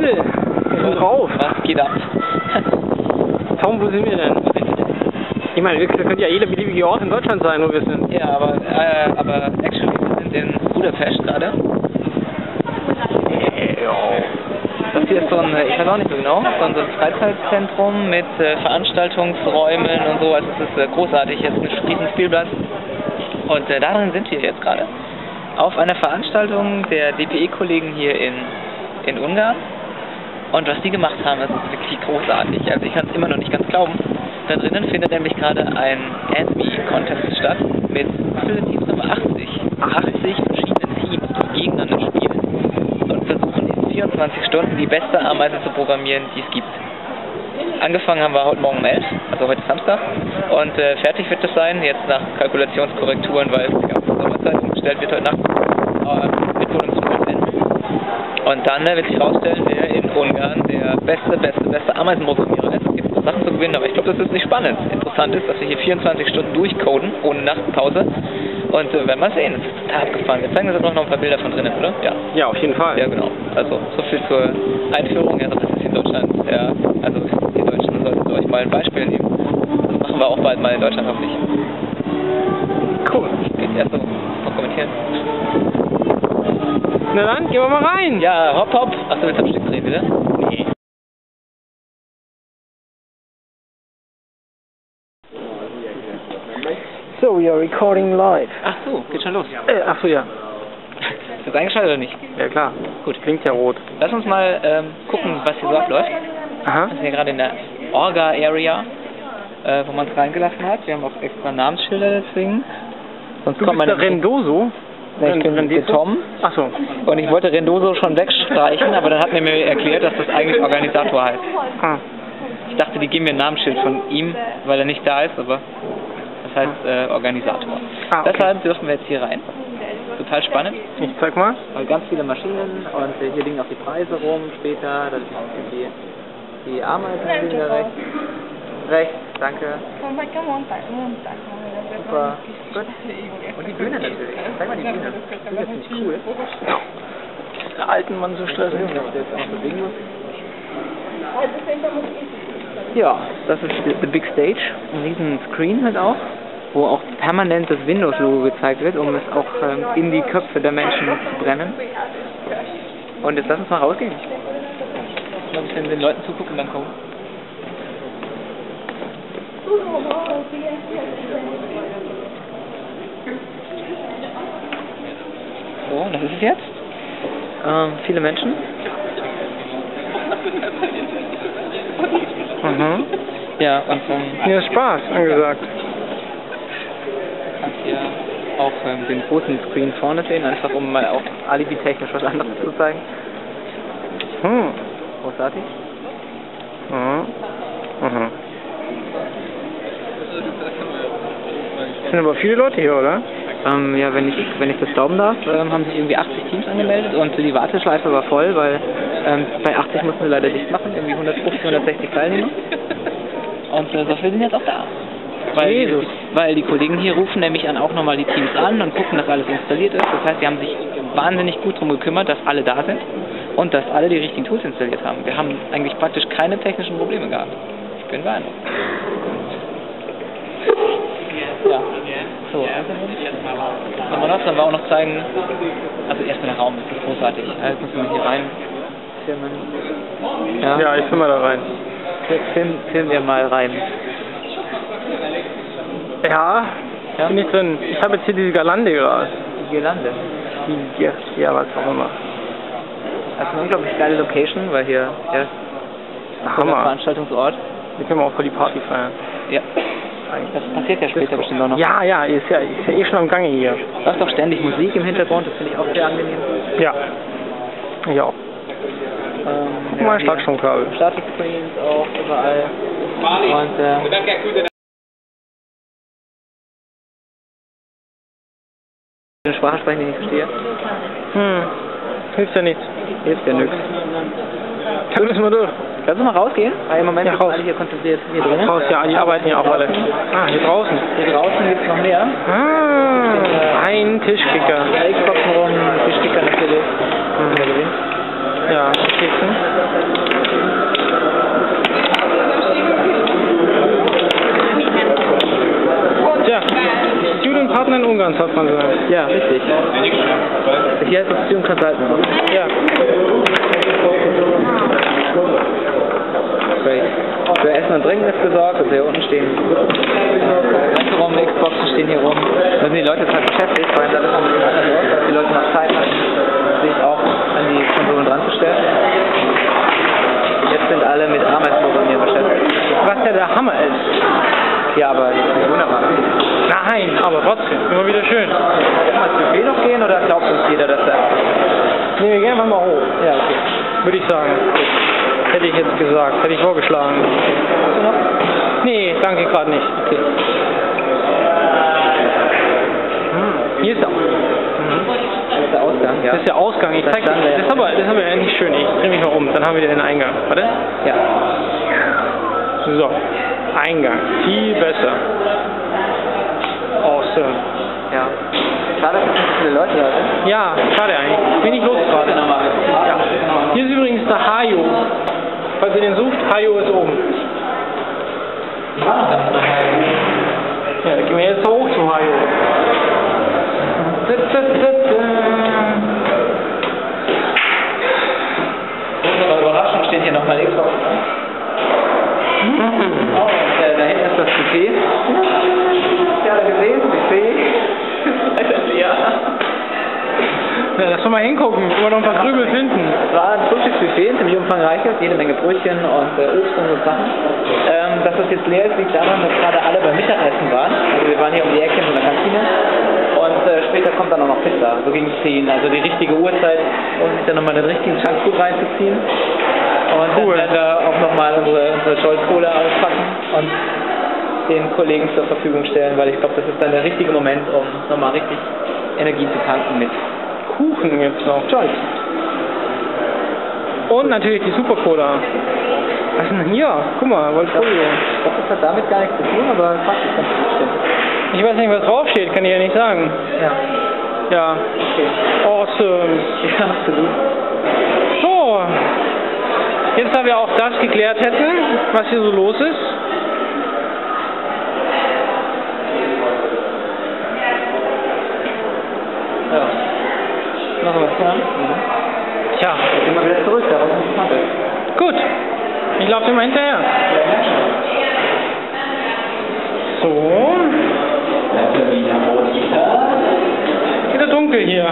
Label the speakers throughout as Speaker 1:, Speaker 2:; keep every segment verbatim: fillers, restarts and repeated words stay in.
Speaker 1: Himmel, wir sind drauf.
Speaker 2: Was geht ab?
Speaker 1: Tom, wo sind wir denn? Ich meine, wir können ja jeder beliebige Ort in Deutschland sein, wo wir sind.
Speaker 2: Ja, aber, äh, aber actually, wir sind in Budapest gerade. Das hier ist so ein, ich weiß auch nicht so genau, so ein, so ein Freizeitzentrum mit äh, Veranstaltungsräumen und so. Also es ist äh, großartig, jetzt ein riesen Spielplatz. Und äh, darin sind wir jetzt gerade. Auf einer Veranstaltung der D P E-Kollegen hier in, in Ungarn. Und was die gemacht haben, das ist wirklich großartig. Also ich kann es immer noch nicht ganz glauben. Da drinnen findet nämlich gerade ein Ant-Me-Contest statt mit, wie viele Teams haben wir? achtzig. achtzig verschiedenen Teams, die gegeneinander spielen und versuchen in vierundzwanzig Stunden die beste Ameise zu programmieren, die es gibt. Angefangen haben wir heute Morgen um elf, also heute Samstag, und äh, fertig wird es sein, jetzt nach Kalkulationskorrekturen, weil es die ganze Sommerzeit umgestellt wird heute Nacht, äh, wird wohl um zwölf enden. Und dann äh, wird sich herausstellen, wer in Ungarn der beste, beste, beste Ameisenprogrammierer ist. Es gibt noch Sachen zu gewinnen, aber ich glaube, das ist nicht spannend. Interessant ist, dass wir hier vierundzwanzig Stunden durchcoden, ohne Nachtpause. Und äh, werden wir sehen, das ist total abgefahren. Wir zeigen uns noch ein paar Bilder von drinnen, oder? Ja.
Speaker 1: Ja, auf jeden Fall.
Speaker 2: Ja, genau. Also, so viel zur Einführung. Ja, das ist in Deutschland. Ja, also, die Deutschen sollten euch mal ein Beispiel nehmen. Das machen wir auch bald mal in Deutschland, hoffentlich.
Speaker 1: Cool.
Speaker 2: Geht erst so noch kommentieren.
Speaker 1: Na dann, gehen wir mal rein.
Speaker 2: Ja, hopp, hopp. Ach, du willst am Stück drehen, wieder? Nee.
Speaker 1: So, we are recording live.
Speaker 2: Ach so, geht schon los.
Speaker 1: Äh, ach so, ja.
Speaker 2: Ist das eingeschaltet oder nicht?
Speaker 1: Ja, klar. Gut, klingt ja rot.
Speaker 2: Lass uns mal ähm, gucken, was hier so abläuft.
Speaker 1: Aha.
Speaker 2: Wir sind hier gerade in der Orga-Area, äh, wo man es reingelassen hat. Wir haben auch extra Namensschilder deswegen. Sonst
Speaker 1: Du
Speaker 2: kommt
Speaker 1: bist
Speaker 2: man
Speaker 1: der
Speaker 2: nicht-
Speaker 1: Rendoso?
Speaker 2: Nee, ich bin der Tom.
Speaker 1: Ach so.
Speaker 2: Und ich wollte Rendoso schon wegstreichen, aber dann hat mir mir erklärt, dass das eigentlich Organisator heißt.
Speaker 1: Ah.
Speaker 2: Ich dachte, die geben mir ein Namensschild von ihm, weil er nicht da ist, aber das heißt äh, Organisator.
Speaker 1: Ah, okay.
Speaker 2: Deshalb dürfen wir jetzt hier rein. Total spannend.
Speaker 1: Ich zeig mal.
Speaker 2: Weil ganz viele Maschinen und äh, hier liegen auch die Preise rum später. Da sind die, die Ameisen liegen da rechts. Rechts, danke. Super. Gut. Und die Bühne natürlich. Zeig mal die Bühne. Die Bühne ist ziemlich cool.
Speaker 1: Der alten Mann so stressen.
Speaker 2: Der jetzt auch bewegen muss. Ja, das ist die, the Big Stage. Ein riesen Screen halt auch, wo auch permanent das Windows-Logo gezeigt wird, um es auch ähm, in die Köpfe der Menschen zu brennen. Und jetzt lass uns mal rausgehen. Mal ein bisschen den Leuten zugucken und dann kommen. So, das ist es jetzt. Ähm, viele Menschen.
Speaker 1: Mhm.
Speaker 2: Ja, und ähm,
Speaker 1: Hier ist Spaß angesagt.
Speaker 2: kannst hier auch ähm, den großen Screen vorne sehen, einfach um mal auch alibi-technisch was anderes zu zeigen.
Speaker 1: Hm.
Speaker 2: Großartig.
Speaker 1: Mhm. Mhm. Es sind aber viele Leute hier, oder?
Speaker 2: Ähm, ja, wenn ich wenn ich das glauben darf, ähm, haben sich irgendwie achtzig Teams angemeldet und die Warteschleife war voll, weil ähm, bei achtzig mussten wir leider dicht machen, irgendwie hundertfünfzig, hundertsechzig Teilnehmer. Und äh, so viele sind jetzt auch da. Weil,
Speaker 1: Jesus.
Speaker 2: weil die Kollegen hier rufen nämlich an auch nochmal die Teams an und gucken, dass alles installiert ist. Das heißt, sie haben sich wahnsinnig gut darum gekümmert, dass alle da sind und dass alle die richtigen Tools installiert haben. Wir haben eigentlich praktisch keine technischen Probleme gehabt. Ich bin beeindruckt. Ja. So, kann man das dann auch noch zeigen? Also erstmal der Raum, das ist großartig. Ja, jetzt müssen wir hier rein filmen. Ja,
Speaker 1: Ja, ich will mal da rein.
Speaker 2: Film, filmen wir mal rein.
Speaker 1: Ja,
Speaker 2: Ja?
Speaker 1: bin ich drin. Ich habe jetzt hier diese Galande gerade.
Speaker 2: Die Girlande.
Speaker 1: Die, ja, ja, was auch immer.
Speaker 2: Das ist eine unglaublich geile Location, weil hier ja, ein cooler
Speaker 1: Hammer.
Speaker 2: Veranstaltungsort.
Speaker 1: Hier können wir auch voll die Party feiern.
Speaker 2: Ja. Das passiert ja später bestimmt auch noch.
Speaker 1: Ja, ja, ist ja, ist ja eh schon am Gange hier.
Speaker 2: Du hast doch ständig Musik im Hintergrund, das finde ich auch sehr angenehm.
Speaker 1: Ja. Ich auch.
Speaker 2: Ähm,
Speaker 1: Guck mal, Startstromkabel.
Speaker 2: Statik-Screens auch überall. Und äh, eine Sprache sprechen, die ich nicht verstehe.
Speaker 1: Hm, hilft ja nichts.
Speaker 2: Hilft ja nichts.
Speaker 1: Dann müssen wir durch.
Speaker 2: Kannst du mal rausgehen? Weil im Moment
Speaker 1: Ja,
Speaker 2: sind
Speaker 1: raus.
Speaker 2: alle hier konzentriert hier drin.
Speaker 1: Raus, ja, die arbeiten ja auch alle. Ah, hier draußen.
Speaker 2: Hier draußen gibt es noch mehr.
Speaker 1: Ah, ein Tischkicker.
Speaker 2: Xboxen rum, Tischkicker natürlich. Mhm.
Speaker 1: Ja, Keksen. Tja, Studienpartner in Ungarn, sagt man so.
Speaker 2: Ja, richtig. Hier heißt es Student Consultant.
Speaker 1: Ja.
Speaker 2: Great. Für Essen und Trinken ist gesorgt, also hier unten stehen Restaurant, Xboxen stehen hier rum. Da sind die Leute jetzt halt beschäftigt, weil das ist ein bisschen anders aus, dass die Leute noch Zeit hatten, sich auch an die Konsolen dran zu stellen. Jetzt sind alle mit Arbeitsprogrammieren beschäftigt.
Speaker 1: Was ja der Hammer ist.
Speaker 2: Ja, aber das ist wunderbar.
Speaker 1: Nein, aber trotzdem, immer wieder schön.
Speaker 2: Wollen wir ins Buffet noch gehen oder glaubt uns jeder, dass er...
Speaker 1: Nehmen wir gerne mal hoch.
Speaker 2: Ja, okay.
Speaker 1: Würde ich sagen. Hätte ich jetzt gesagt, hätte ich vorgeschlagen.
Speaker 2: Hast du noch?
Speaker 1: Nee, danke gerade nicht.
Speaker 2: Okay.
Speaker 1: Hm, hier ist er.
Speaker 2: Mhm. Das ist der Ausgang, ja.
Speaker 1: Das ist der Ausgang. Ich zeig, das, das, ist aber, das ist aber endlich schön. Ich drehe mich mal um, dann haben wir den Eingang. Warte.
Speaker 2: Ja.
Speaker 1: So. Eingang. Viel besser. Awesome.
Speaker 2: Ja. Schade, dass nicht so viele Leute da sind.
Speaker 1: Ja, schade eigentlich. Wenig los gerade.
Speaker 2: Ja.
Speaker 1: Hier ist übrigens der Hajo. Falls ihr den sucht, Hajo ist oben. Ja, dann gehen wir jetzt hoch zu Hajo.
Speaker 2: Unsere Überraschung steht hier nochmal Xbox. Oh, und äh, da hinten ist das Buffet. Habt ihr alle gesehen? Buffet. Ja.
Speaker 1: Ja, lass doch mal hingucken, wo wir noch ein paar Krübel finden.
Speaker 2: Es war ein Frühstücksbuffet, ziemlich umfangreiches, jede Menge Brötchen und äh, Obst und so Sachen. Ähm, dass das jetzt leer ist, liegt daran, dass gerade alle beim Mittagessen waren. Also wir waren hier um die Ecke in der Kantine. Und äh, später kommt dann auch noch Pizza, so gegen zehn, also die richtige Uhrzeit, um sich dann nochmal den richtigen Junkfood reinzuziehen. Und
Speaker 1: Cool.
Speaker 2: dann werden wir auch nochmal unsere, unsere Jolt Cola auspacken und den Kollegen zur Verfügung stellen, weil ich glaube, das ist dann der richtige Moment, um nochmal richtig Energie zu tanken mit
Speaker 1: Kuchen gibt's noch. Jolt. Und natürlich die Super Cola. Was ist denn hier? Guck mal, Voltfolio.
Speaker 2: Ich glaube, das hat damit gar nichts zu tun, aber fast ist ganz bestimmt.
Speaker 1: Ich weiß nicht, was draufsteht, kann ich ja nicht sagen.
Speaker 2: Ja.
Speaker 1: Ja.
Speaker 2: Okay.
Speaker 1: Awesome.
Speaker 2: Ja, absolut.
Speaker 1: So. Jetzt, da wir auch das geklärt hätten, was hier so los ist.
Speaker 2: Ja. Machen wir es dran? Mhm.
Speaker 1: Tja.
Speaker 2: Jetzt gehen wir wieder zurück, da was interessant ist.
Speaker 1: Gut. Ich laufe dir mal hinterher. So. Wieder dunkel hier.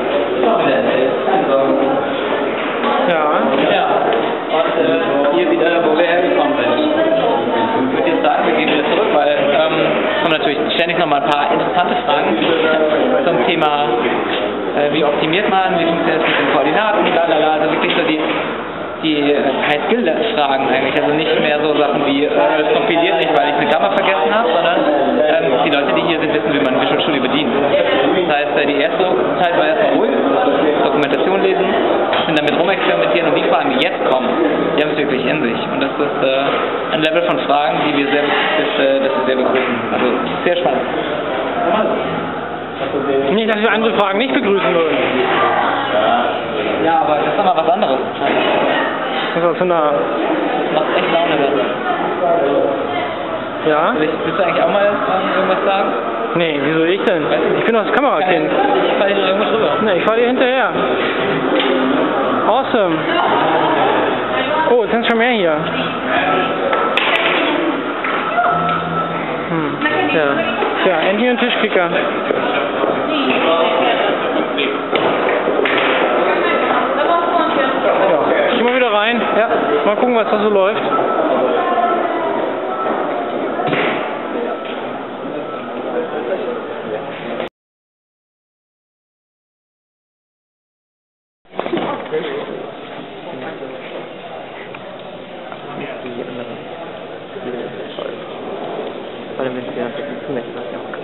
Speaker 1: Ja.
Speaker 2: Ja. Und äh, hier wieder, wo wir hergekommen sind. Ich würde jetzt sagen, wir gehen wieder zurück, weil ähm, es kommen natürlich ständig nochmal ein paar interessante Fragen zum Thema, äh, wie optimiert man, wie funktioniert es mit den Koordinaten, lalala, also wirklich so die die High-Skill-Fragen eigentlich, also nicht mehr so Sachen wie, äh, es kompiliert nicht, weil ich eine Gamma vergessen habe, sondern ähm, die Leute, die hier sind, wissen, wie man Visual Studio bedient. Das heißt, äh, die erste Zeit war erstmal ruhig, Dokumentation lesen, sind damit rumexperimentieren und die Fragen, die jetzt kommen, die haben es wirklich in sich. Und das ist äh, ein Level von Fragen, die wir sehr, das, äh, das wir sehr begrüßen. Also sehr spannend.
Speaker 1: Nicht, dass wir andere Fragen nicht begrüßen würden.
Speaker 2: Ja, aber das ist nochmal was anderes.
Speaker 1: Das ist so eine...
Speaker 2: Das macht echt Laune dann.
Speaker 1: Ja?
Speaker 2: Willst, willst du eigentlich auch mal ähm, irgendwas sagen?
Speaker 1: Nee, wieso ich denn? Ich bin doch das Kamerakind.
Speaker 2: Ich falle hier irgendwo drüber.
Speaker 1: Nee, ich fahr dir hinterher. Awesome. Oh, jetzt sind schon mehr hier. Hm. Ja. Ja, endlich ein Tischkicker. Ja, geh mal wieder rein. Ja. Mal gucken, was da so läuft.
Speaker 2: Vor allem, wenn es ja ein bisschen zu nett ist.